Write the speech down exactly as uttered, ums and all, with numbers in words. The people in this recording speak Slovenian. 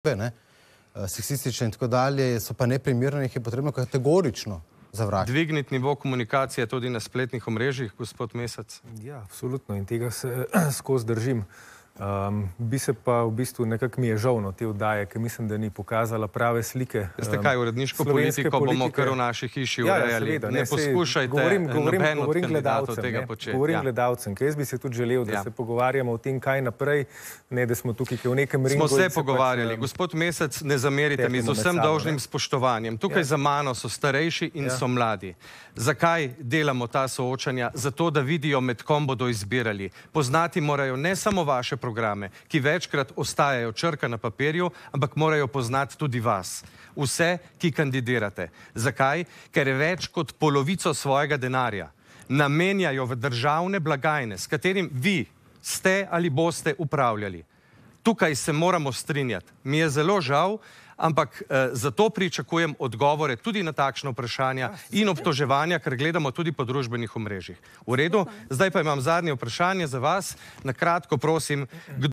ne, seksistične in tako dalje, so pa neprimerne, jih je potrebno kategorično zavračati. Dvigniti nivo komunikacije tudi na spletnih omrežjih, gospod Mesec? Ja, absolutno, in tega se skozi držim. Um, bi se pa v bistvu nekako mi je žal te oddaje, ker mislim, da ni pokazala prave slike. Veste kaj, uredniško politiko bomo kar v naši hiši urejali. Ne poskušajte noben od kandidatov tega početi. Govorim gledalcem, ker jaz bi se tudi želel, da se pogovarjamo o tem, kaj naprej, ne da smo tukaj v nekem ringu. Smo se pogovarjali. Gospod Mesec, ne zamerite mi, z vsem dolžnim spoštovanjem. Tukaj za mano so starejši in so mladi. Zakaj delamo ta soočanja? Zato, da vidijo, med kom bodo izbirali. Poznati morajo ne samo vaše programe, ki večkrat ostajajo črka na papirju, ampak morajo poznati tudi vas. Vse, ki kandidirate. Zakaj? Ker je več kot polovico svojega denarja namenjajo v državne blagajne, s katerim vi ste ali boste upravljali. Tukaj se moramo strinjati. Mi je zelo žal, ampak eh, zato pričakujem odgovore tudi na takšno vprašanja in obtoževanja, ker gledamo tudi po družbenih omrežjih. V redu? Zdaj pa imam zadnje vprašanje za vas. Na kratko prosim, kdo